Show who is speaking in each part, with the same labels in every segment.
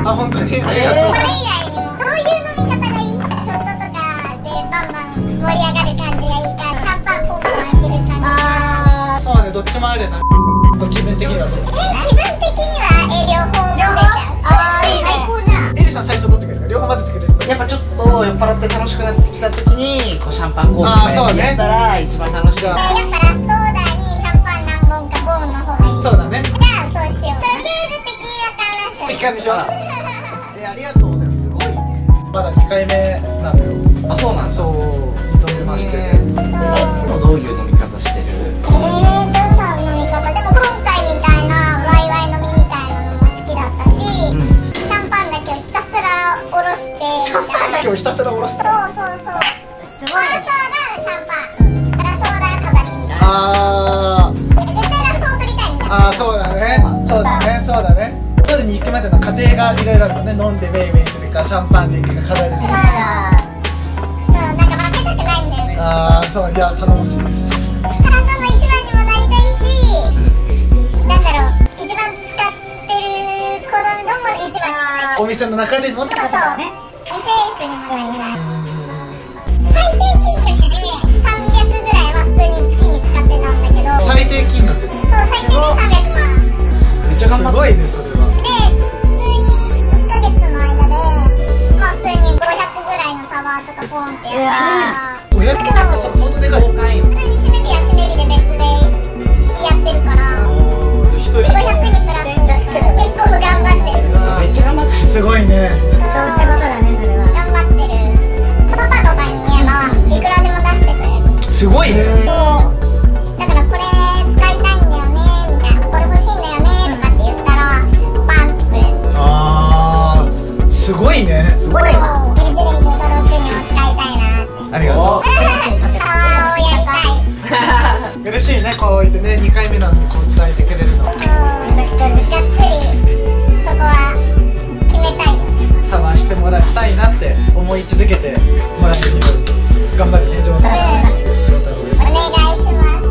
Speaker 1: あ、本当にありがとう。
Speaker 2: これ以外にもどういう飲み方がいい？ショットとかでバンバン盛り上がる感じがいいか、シャンパンポンポン開ける感じが。
Speaker 1: そうね、どっちもあるな。気分的にはどっち？
Speaker 2: 気分的には両方混ぜちゃう。最高じゃん。
Speaker 1: エリさん最初どっちがいいですか？両方混ぜてくれる？
Speaker 3: やっぱちょっと酔っ払って楽しくなってきた時にこうシャンパンコーンとかやったら一番楽しい。
Speaker 2: やっぱラストオーダーにシャンパン何本かボーンの方がいい。
Speaker 1: そうだね。
Speaker 2: じゃあそうしよう。とりあえずテキーラからしよう。
Speaker 1: いい感じでしょ？
Speaker 3: ありがとう。てかすごいね。
Speaker 1: まだ2回目なのよ。
Speaker 3: あ、そうなんだ。
Speaker 1: そう、認めまして。
Speaker 3: いつもどういう飲み方してる？
Speaker 2: どんな飲み方？でも今回みたいなワイワイ飲みみたいなのも好きだったし、シャンパンだけをひたすらおろしてみたいな。
Speaker 1: 今日ひたすらおろした。
Speaker 2: そうそうそう。すごい。ラストがシャンパン、ラストが飾りみたいな。
Speaker 1: あ
Speaker 2: 絶対ラストを取りたいみたいな。
Speaker 1: あ、そうだね。そうだね。そうだね。それに行くまでの過程がいろいろあるもんね。飲んでウェイウェイするか、シャンパンで行くか、飾りで。
Speaker 2: そう、なんか負けたくないんだよね。
Speaker 1: ああ、そう、いや、頼もしいです。
Speaker 2: 担当の一番にもなりたいし、なんだろう、一番使ってる子供も一番。
Speaker 1: お店の中でも。
Speaker 2: そうそう、店エースにもなりたい。最低金額で300ぐらいは普通に月に使ってたんだけど。
Speaker 1: 最低金額。
Speaker 2: そう、最低で300万。
Speaker 3: めっちゃ頑張って。
Speaker 1: すごいね、それは。
Speaker 2: で、普通に1ヶ月の間で、まあ普通に500ぐらいのタワーとかポンってやったら、
Speaker 1: 500万は相当でかい。
Speaker 2: 普通に締め日や締め日で別でやってるから、
Speaker 1: 1人
Speaker 2: 500にプラス結構頑張ってる。
Speaker 3: めっちゃ頑張ってる。
Speaker 1: すごいね。
Speaker 2: そう仕事だね、それは。頑張ってる。パパとかに言えばいくらでも出してくれる。
Speaker 1: すごいね。
Speaker 2: だからこれ使いたいんだよねみたいな、これ欲しいんだよねとかって言ったらバンってくれる。
Speaker 1: ああ、すごいね。
Speaker 2: すごいわ。いずれに5、6にも使いたいなって。
Speaker 1: ありがと
Speaker 2: タワーをやりたい。
Speaker 1: う。嬉しいね、こう言ってね、2回目なんでこう伝えてくれるの。
Speaker 2: がっつりそこは決めたいよね。
Speaker 1: タワーしてもらしたいなって思い続けてもらえるように頑張るね、ジョータロウ。
Speaker 2: お願いします。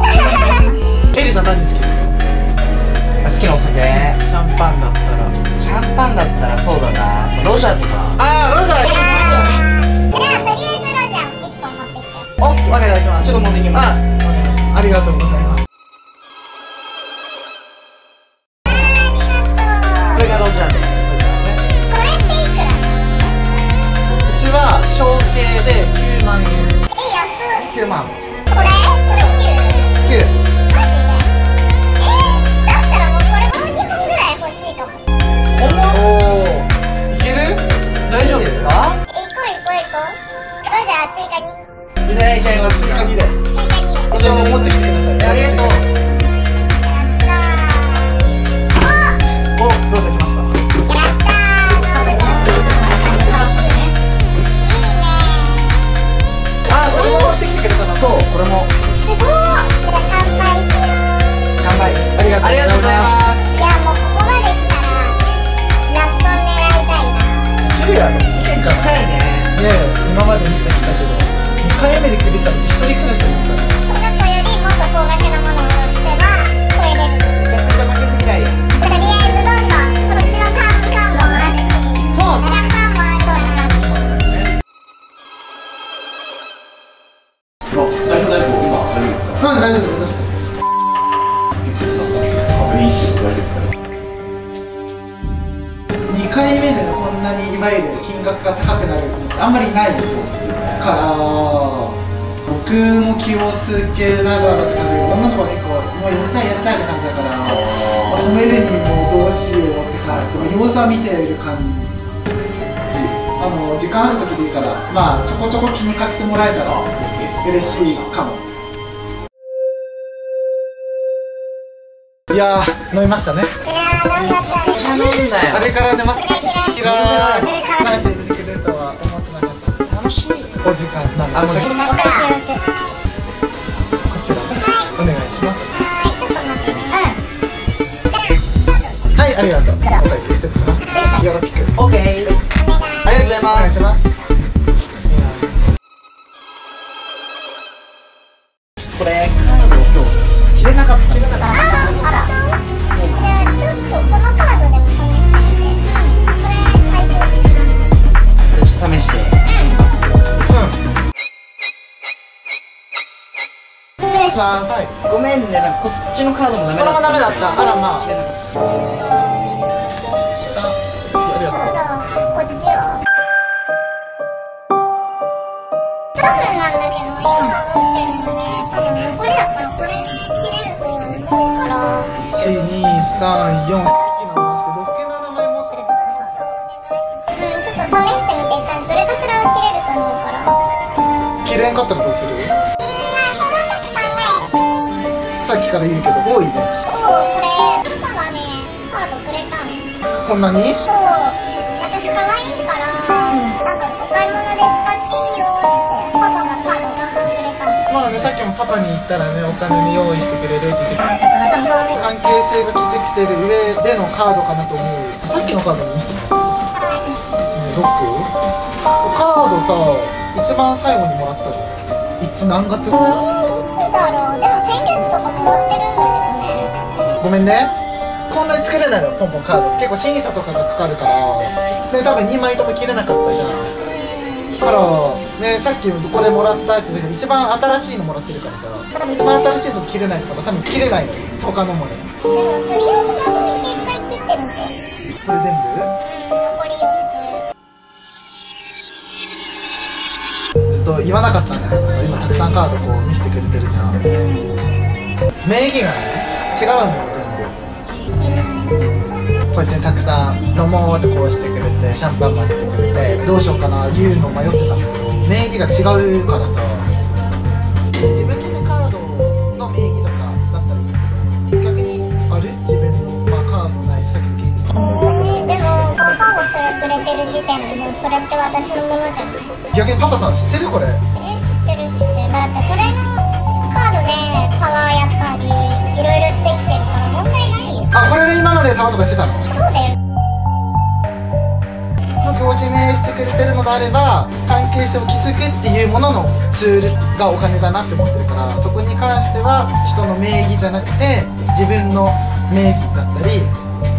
Speaker 1: エリさん何好きですか？
Speaker 3: 好きなお酒。
Speaker 1: シャンパンだったら。
Speaker 3: シャンパンだったらそうだな。ロジャーとか。
Speaker 1: ああ、ロジャー。
Speaker 2: じゃあとりあえずロジャーを1本持ってきて。
Speaker 1: お願いします。
Speaker 3: ちょっと持ってきます。
Speaker 1: お願いします。ありがとうございます。
Speaker 3: これがロジャーで。
Speaker 2: これっていくら？
Speaker 1: うちは小計で9万円。
Speaker 2: 安っ。
Speaker 3: 9万。
Speaker 2: これ 9？
Speaker 3: 9。
Speaker 2: マジで？だったらもうこれもう2本ぐらい欲しいかも。
Speaker 1: おお、いける？大丈夫ですか？
Speaker 2: 行こう。ロジャー追加に。
Speaker 3: いただいちゃいます。
Speaker 1: 追加2で。
Speaker 2: 追加に。
Speaker 1: こちらも持ってきてください。
Speaker 3: ありがとう。
Speaker 2: やったー。
Speaker 1: お、ロジャー来ました。
Speaker 2: やったー。カロップね。いいねー。
Speaker 1: ああ、それも持ってきてくれたの。
Speaker 3: そう、これも。
Speaker 2: すごー。じゃあ乾杯しよう。
Speaker 3: 乾杯。
Speaker 1: ありがとうございます。
Speaker 2: いやもうここまで来たらラスト狙いたいな。
Speaker 1: いけるやろ。いけんかな。
Speaker 3: 高いね。
Speaker 1: ねえ、今まで見てきたけど2回目でクリスタルって1人くらいしかいないから。
Speaker 2: この子よりもっと高額なものをしては超えれる。
Speaker 3: めちゃくちゃ負けず嫌いや。
Speaker 2: とりあえずどんどんこっちのカンパンもあるし、
Speaker 3: そう
Speaker 2: シャンパンもあるから。
Speaker 4: 大丈夫今大丈夫ですか？
Speaker 1: 大丈夫です。
Speaker 4: いいし大丈夫ですか
Speaker 1: 2回目でこんなにいわゆる金額が高くなるってあんまりないから僕も気をつけながらって感じで、女の子は結構もうやりたいって感じだから、止めるにもどうしようって感じで様子は見ている感じ。時間ある時でいいから、まあちょこちょこ気にかけてもらえたら嬉しいかも。いやー、飲みましたね。
Speaker 2: いやー、飲みましたね。
Speaker 3: 頼んだよ。
Speaker 1: あれから出ます。
Speaker 2: キラ
Speaker 1: 話してくれるとは思ってなかった。
Speaker 3: 楽しい。
Speaker 1: お時間なので、こちらお願いします。
Speaker 2: はい、ちょっと待ってね。
Speaker 1: はい、ありがとう。今回失礼します。よろぴく。
Speaker 3: オッケー。ありがとうござい
Speaker 1: お願
Speaker 3: ます。
Speaker 1: いします。
Speaker 3: これカードを今日切れなかった。
Speaker 2: あら。じゃあちょっとこのカードでも試してみて。これ
Speaker 3: します。ごめんね、なんかこっちのカードもダメだった。
Speaker 1: これもダメだった。あらまあ。
Speaker 2: こっちは多分なんだけど、今持ってるのね、多分これだったらこれ切れると思うから。
Speaker 1: 1、2、3、4。さっきの合わせて6件の名前持ってる。
Speaker 2: ちょっと試してみて、一旦どれかしらは切れると思うから。
Speaker 1: 切れんかったらどうする？さっきから言うけど多いね。
Speaker 2: そう、これパパがね、カードくれたの。
Speaker 1: こんなに？
Speaker 2: そう、私可愛いから、なんかお買い物で使っていいよってパパがカードがくれたの。
Speaker 1: まあね、さっきもパパに言ったらね、お金に用意してくれるって言ってた。関係性が築けてる上でのカードかなと思う。さっきのカードも見せてもらう。1、2、6？カードさ、一番最後にもらったのいつ何月ぐらい？
Speaker 2: いつだろう。でも先月とかもらってるんだけどね。
Speaker 1: ごめんね、こんなに作れないのポンポンカード。結構審査とかがかかるからで、多分2枚とも切れなかったじゃん。からね、さっきこれもらったって言ったけど、一番新しいのもらってるからさ、多分一番新しいの切れないとか多分切れないのよ、他のもね。
Speaker 2: でもとりあえずまとめて1回切ってみて。
Speaker 1: これ全部？
Speaker 2: 残り4つ。
Speaker 1: ずっと言わなかったんだけどさ、今たくさんカードこう見せてくれてるじゃん。名義がね、違うのよ全部。こうやってたくさん飲もうってこうしてくれて、シャンパンもあげてくれて、どうしようかな言うの迷ってたんだけど、名義が違うからさ、自分のねカードの名義とかだったらいいんだけど、逆にある自分の、まあ、カードないしさっきのゲーム
Speaker 2: でもパパがそれくれてる時点でもうそれって私のものじゃない。
Speaker 1: 逆にパパさん知ってるこれ？
Speaker 2: 知ってる知ってる。だってこれのカードでパワーやったりいろいろしてきてるから問題ないよ。
Speaker 1: あ、これで今まで玉とかしてたの？
Speaker 2: そうだよ。
Speaker 1: ご指名してくれてるのであれば、関係性を築くっていうもののツールがお金だなって思ってるから、そこに関しては人の名義じゃなくて自分の名義だったり、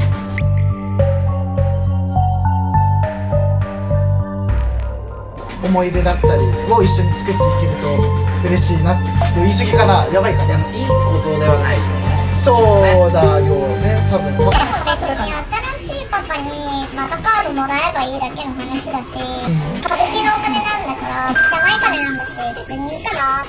Speaker 1: 思い出だったりを一緒に作っていけると嬉しいなって。言い過ぎかな、やばいかな。
Speaker 3: でもいいことではないよね。
Speaker 1: そうだよね、多分。
Speaker 2: でも別に新しいパパにまたカードもらえばいいだけの話だし、歌舞伎のお金なんだから汚い金なんだし別にいいかなって。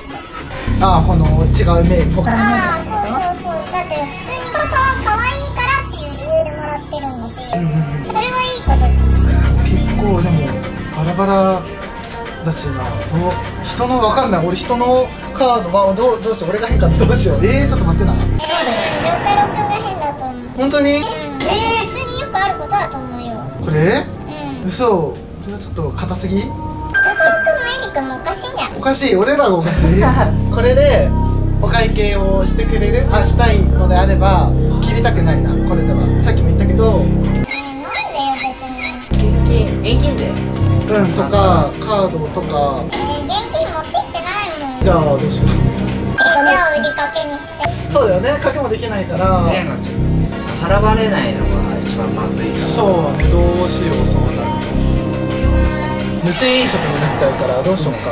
Speaker 1: ああ、この違う名義。
Speaker 2: ああ、そうそうそう。だって普通にパパは可愛いからっていう理由でもらってるんだし、それはいいことじゃん。
Speaker 1: 結構でもバラバラだしな。人のわかんない。俺人のカードはどうしよう。俺が変かってどうしよう。ちょっと待ってな。
Speaker 2: 良太郎くんが変だと思う。
Speaker 1: 本当に？
Speaker 2: 普通によくあることだと思うよ。
Speaker 1: これ？嘘。これはちょっと硬すぎ？
Speaker 2: 良太郎くんもエリくんもおかしいんじゃん。
Speaker 1: おかしい。俺らがおかしい。これでお会計をしてくれる？したいのであれば切りたくないな。これではさっきも言ったけど。
Speaker 2: なんでよ別に。
Speaker 3: 現金で。
Speaker 1: とかカードとか。
Speaker 2: 現金持ってきてないもん。
Speaker 1: じゃあどうしよう。
Speaker 2: じゃあ売りかけにして。
Speaker 1: そうだよね。賭けもできないから。
Speaker 3: ね、払われないのが一番まずいから。
Speaker 1: そうね、どうしよう。そうなると無銭飲食になっちゃうからどうしようか。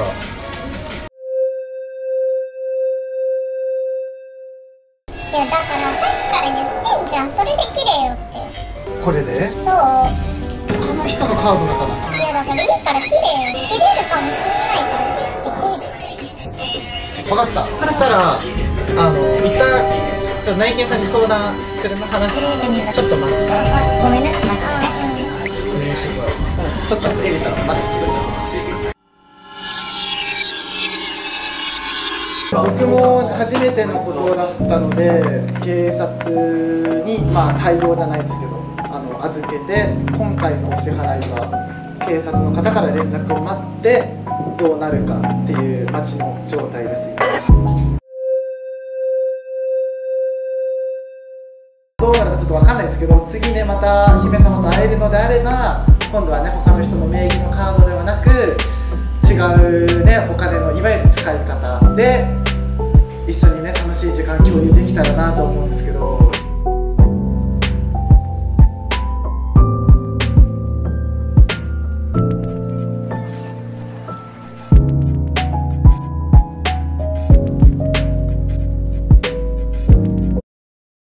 Speaker 2: いやだからさっきから言ってんじゃん。それで綺麗よって。
Speaker 1: これで？
Speaker 2: そう。
Speaker 1: 他の人のカードだから。
Speaker 2: いやだからいいから綺麗よ。切れるかもしれないからって言って
Speaker 1: 分かった。そしたら一旦ちょっと内見さんに相談するの話。ちょっと待って。
Speaker 2: ごめんなさい。
Speaker 1: ちょっとエリさん待って、ちょっと待ってます。僕も初めてのことだったので警察に対応じゃないですけど預けて、今回のお支払いは警察の方から連絡を待ってどうなるかっていう待ちの状態です。どうなるかちょっと分かんないですけど、次ねまた姫様と会えるのであれば今度はね他の人の名義のカードではなく違うねお金のいわゆる使い方で